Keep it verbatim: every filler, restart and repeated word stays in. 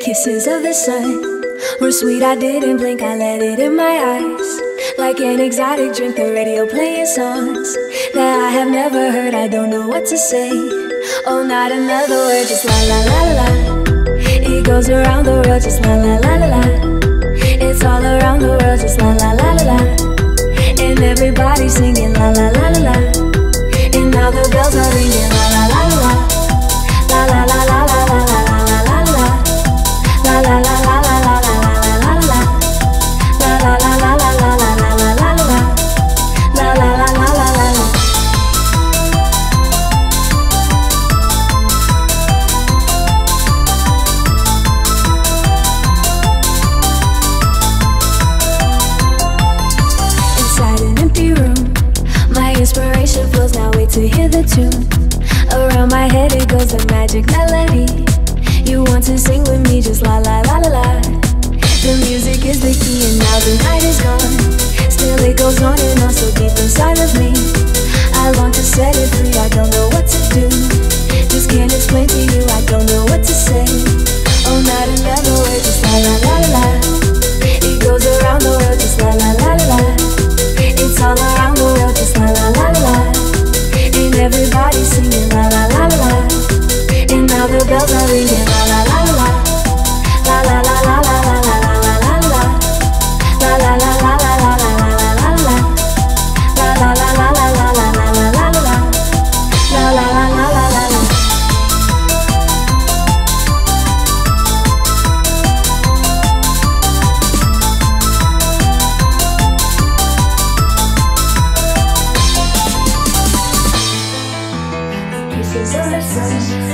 Kisses of the sun were sweet, I didn't blink, I let it in my eyes. Like an exotic drink, the radio playing songs that I have never heard, I don't know what to say. Oh, not another word, just la la la la la. It goes around the world, just la la la la la. It's all around the world, just la la la la la. And everybody's singing la la la la la. And now the bells are ringing la la la la la. La la la la la la la la la la la. La la la la la la la la la la la. La la la la la la la la la la la. La la la la la la la. Inside an empty room, my inspiration flows, now wait to hear the tune. Around my head it goes a magic melody. You want to sing with me, just la la la la la. The music is the key and now the night is gone. Still it goes on and on so deep inside of me. I long to set it free, I don't know what to do. Just can't explain to you, I don't know what to say. Oh, not another word, just la la la la la. It goes around the world, just la la la la la. It's all around the world, just la la la la la. And everybody's singing la la la la la. And now the bells are ringing la la la la la. La la la la la la la la la la la. La la la la la la la la la la la. La la la la la la la la la la la. La la la la la la la. Kisses of the sun